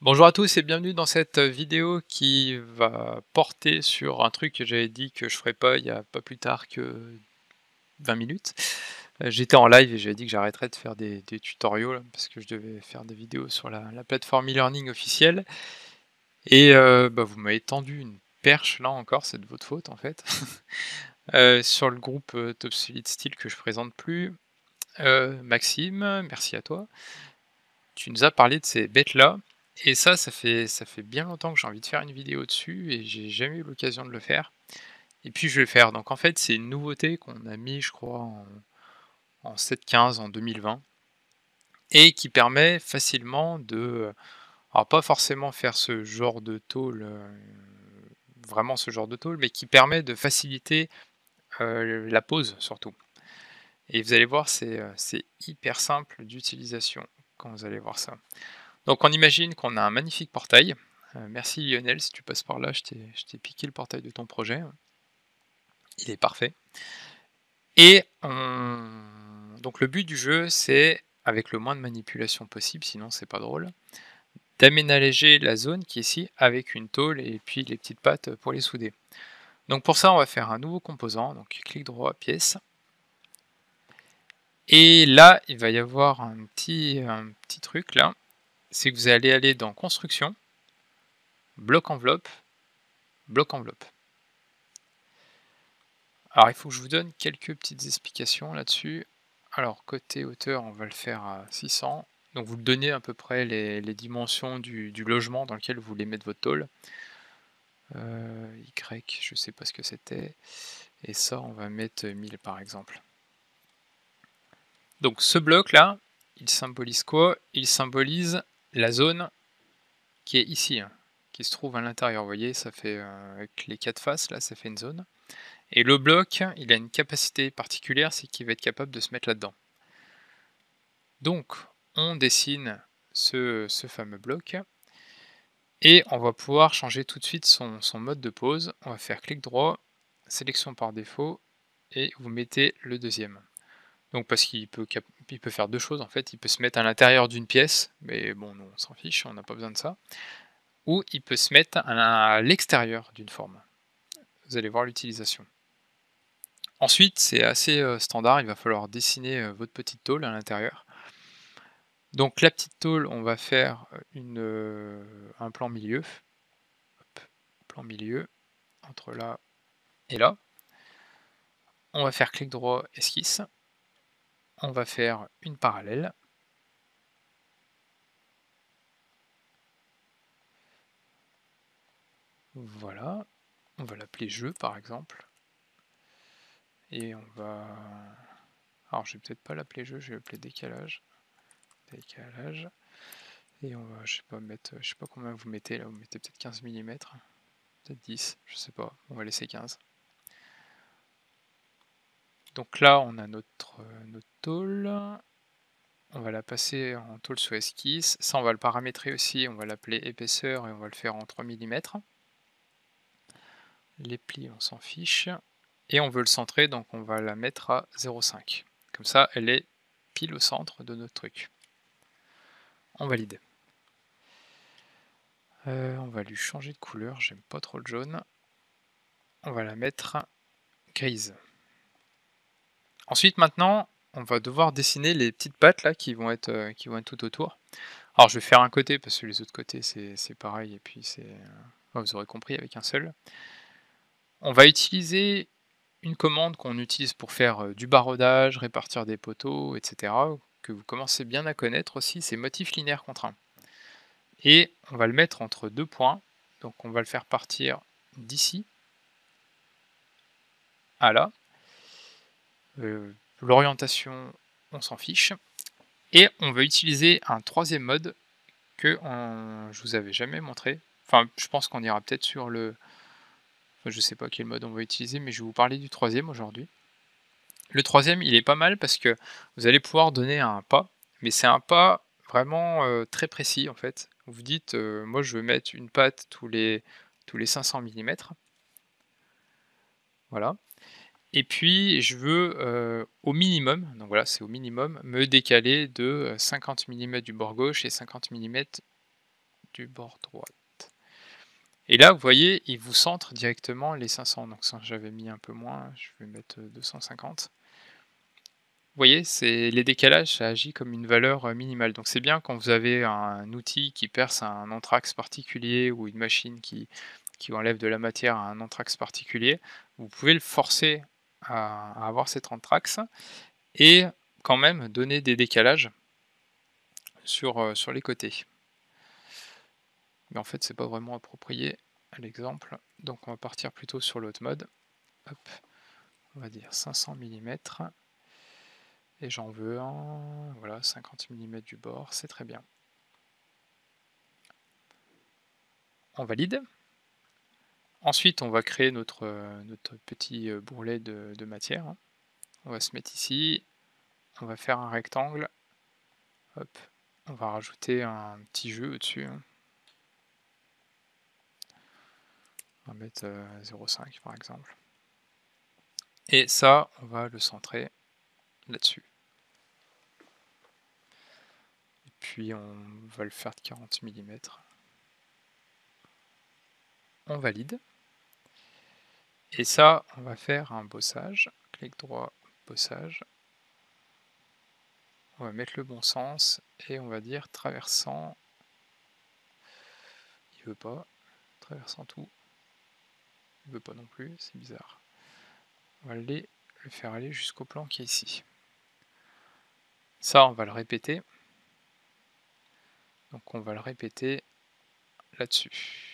Bonjour à tous et bienvenue dans cette vidéo qui va porter sur un truc que j'avais dit que je ferais pas il y a pas plus tard que 20 minutes. J'étais en live et j'avais dit que j'arrêterais de faire des tutoriaux là, parce que je devais faire des vidéos sur la plateforme e-learning officielle et vous m'avez tendu une perche là encore, c'est de votre faute en fait. Sur le groupe, Top Solid Steel que je présente plus. Maxime, merci à toi. Tu nous as parlé de ces bêtes-là et ça fait bien longtemps que j'ai envie de faire une vidéo dessus et j'ai jamais eu l'occasion de le faire et puis je vais le faire. Donc en fait, c'est une nouveauté qu'on a mis, je crois, en 7.15 en 2020 et qui permet facilement de, alors pas forcément faire ce genre de tôle, vraiment ce genre de tôle, mais qui permet de faciliter, la pose surtout et vous allez voir, c'est hyper simple d'utilisation quand vous allez voir ça. Donc on imagine qu'on a un magnifique portail. Merci Lionel, si tu passes par là, je t'ai piqué le portail de ton projet. Il est parfait. Et donc le but du jeu, c'est, avec le moins de manipulation possible, sinon c'est pas drôle, d'aménager la zone qui est ici avec une tôle et puis les petites pattes pour les souder. Donc pour ça, on va faire un nouveau composant, donc clic droit, pièce. Et là, il va y avoir un petit truc là, c'est que vous allez aller dans construction, bloc enveloppe, bloc enveloppe. Alors il faut que je vous donne quelques petites explications là-dessus. Alors côté hauteur, on va le faire à 600. Donc vous le donnez à peu près les dimensions du logement dans lequel vous voulez mettre votre tôle. Y, je sais pas ce que c'était. Et ça, on va mettre 1000 par exemple. Donc ce bloc-là, il symbolise quoi? Il symbolise la zone qui est ici, hein, qui se trouve à l'intérieur. Vous voyez, ça fait avec les quatre faces, là, ça fait une zone. Et le bloc, il a une capacité particulière, c'est qu'il va être capable de se mettre là-dedans. Donc, on dessine ce fameux bloc et on va pouvoir changer tout de suite son mode de pose. On va faire clic droit, sélection par défaut et vous mettez le deuxième. Donc parce qu'il peut faire deux choses en fait, il peut se mettre à l'intérieur d'une pièce, mais bon, nous on s'en fiche, on n'a pas besoin de ça, ou il peut se mettre à l'extérieur d'une forme. Vous allez voir l'utilisation. Ensuite, c'est assez standard, il va falloir dessiner votre petite tôle à l'intérieur. Donc la petite tôle, on va faire un plan milieu. Hop, plan milieu, entre là et là. On va faire clic droit, esquisse. On va faire une parallèle. Voilà. On va l'appeler jeu par exemple. Et on va... Alors je vais peut-être pas l'appeler jeu, je vais l'appeler décalage. Décalage. Et on va, je sais pas, mettre, je sais pas combien vous mettez là, vous mettez peut-être 15 mm. Peut-être 10, je sais pas, on va laisser 15. Donc là, on a notre tôle. On va la passer en tôle sous esquisse. Ça, on va le paramétrer aussi. On va l'appeler épaisseur et on va le faire en 3 mm. Les plis, on s'en fiche. Et on veut le centrer, donc on va la mettre à 0,5. Comme ça, elle est pile au centre de notre truc. On valide. On va lui changer de couleur. J'aime pas trop le jaune. On va la mettre grise. Ensuite, maintenant, on va devoir dessiner les petites pattes là qui vont être tout autour. Alors, je vais faire un côté parce que les autres côtés c'est pareil et puis vous aurez compris avec un seul. On va utiliser une commande qu'on utilise pour faire du barodage, répartir des poteaux, etc. Que vous commencez bien à connaître aussi, c'est motif linéaire contraint. Et on va le mettre entre deux points. Donc, on va le faire partir d'ici à là. L'orientation, on s'en fiche. Et on va utiliser un troisième mode que je vous avais jamais montré. Enfin, je pense qu'on ira peut-être sur le... Enfin, je sais pas quel mode on va utiliser, mais je vais vous parler du troisième aujourd'hui. Le troisième, il est pas mal parce que vous allez pouvoir donner un pas, mais c'est un pas vraiment très précis en fait. Vous dites, moi je veux mettre une patte tous les 500 mm, voilà. Et puis je veux au minimum, donc voilà, c'est au minimum, me décaler de 50 mm du bord gauche et 50 mm du bord droit. Et là, vous voyez, il vous centre directement les 500. Donc ça, j'avais mis un peu moins, je vais mettre 250. Vous voyez, les décalages, ça agit comme une valeur minimale. Donc c'est bien quand vous avez un outil qui perce un anthrax particulier ou une machine qui enlève de la matière à un anthrax particulier, vous pouvez le forcer à avoir cet anthrax et quand même donner des décalages sur les côtés. Mais en fait, c'est pas vraiment approprié à l'exemple. Donc on va partir plutôt sur l'autre mode. Hop, on va dire 500 mm. Et j'en veux un, voilà, 50 mm du bord, c'est très bien. On valide. Ensuite, on va créer notre petit bourrelet de matière. On va se mettre ici, on va faire un rectangle. Hop, on va rajouter un petit jeu au-dessus. On va mettre 0,5 par exemple. Et ça, on va le centrer là-dessus. Et puis on va le faire de 40 mm. On valide. Et ça, on va faire un bossage. Clic droit, bossage. On va mettre le bon sens et on va dire traversant. Il veut pas. Traversant tout. Il veut pas non plus, c'est bizarre. On va le faire aller jusqu'au plan qui est ici. Ça, on va le répéter. Donc on va le répéter là-dessus.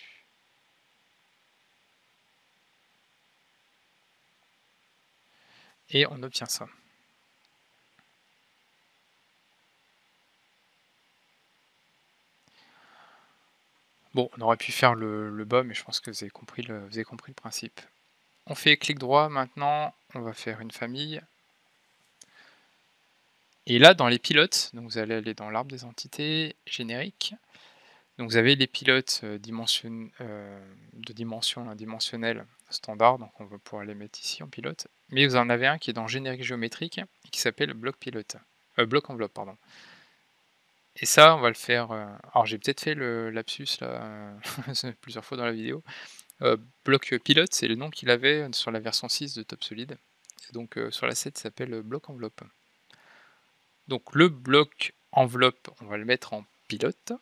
Et on obtient ça. Bon, on aurait pu faire le bas, mais je pense que vous avez compris le principe. On fait clic droit, maintenant on va faire une famille. Et là, dans les pilotes, donc vous allez aller dans l'arbre des entités, générique. Donc vous avez les pilotes de dimension dimensionnelle standard, donc on va pouvoir les mettre ici en pilote. Mais vous en avez un qui est dans générique géométrique et qui s'appelle bloc pilote, bloc enveloppe, pardon. Et ça, on va le faire. Alors j'ai peut-être fait le lapsus là plusieurs fois dans la vidéo. Bloc pilote, c'est le nom qu'il avait sur la version 6 de TopSolid. Et donc sur la 7, il s'appelle bloc enveloppe. Donc le bloc enveloppe, on va le mettre en pilote.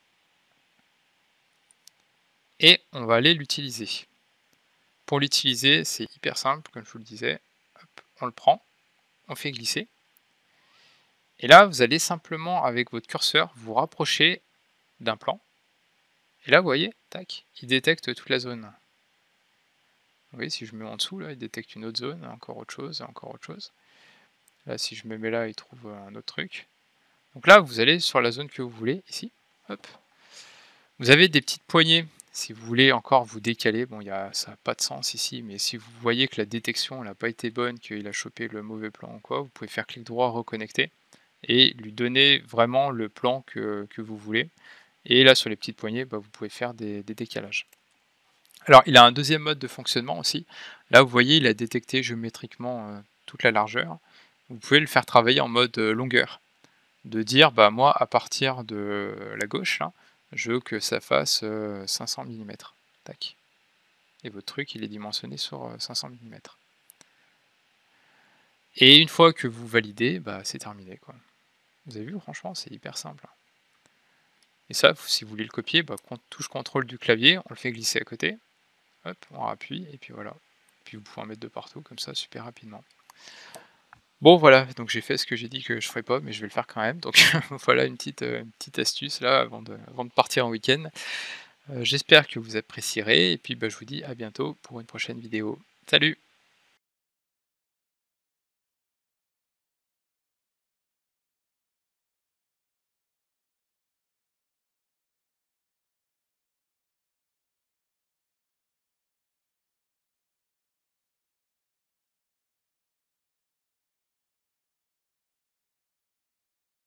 Et on va aller l'utiliser. Pour l'utiliser, c'est hyper simple, comme je vous le disais. Hop, on le prend, on fait glisser. Et là, vous allez simplement, avec votre curseur, vous rapprocher d'un plan. Et là, vous voyez, tac, il détecte toute la zone. Vous voyez, si je me mets en dessous, là, il détecte une autre zone, encore autre chose, encore autre chose. Là, si je me mets là, il trouve un autre truc. Donc là, vous allez sur la zone que vous voulez, ici. Hop. Vous avez des petites poignées. Si vous voulez encore vous décaler, bon, ça n'a pas de sens ici, mais si vous voyez que la détection n'a pas été bonne, qu'il a chopé le mauvais plan ou quoi, vous pouvez faire clic droit, reconnecter, et lui donner vraiment le plan que vous voulez. Et là, sur les petites poignées, vous pouvez faire des décalages. Alors, il a un deuxième mode de fonctionnement aussi. Là, vous voyez, il a détecté géométriquement toute la largeur. Vous pouvez le faire travailler en mode longueur. De dire, moi, à partir de la gauche, là, je veux que ça fasse 500 mm. Tac. Et votre truc, il est dimensionné sur 500 mm. Et une fois que vous validez, c'est terminé, quoi. Vous avez vu, franchement, c'est hyper simple. Et ça, si vous voulez le copier, touche CTRL du clavier, on le fait glisser à côté. Hop, on appuie, et puis voilà. Puis vous pouvez en mettre de partout, comme ça, super rapidement. Bon voilà, donc j'ai fait ce que j'ai dit que je ferais pas, mais je vais le faire quand même. Donc voilà une petite astuce là avant de partir en week-end. J'espère que vous apprécierez, et puis je vous dis à bientôt pour une prochaine vidéo. Salut!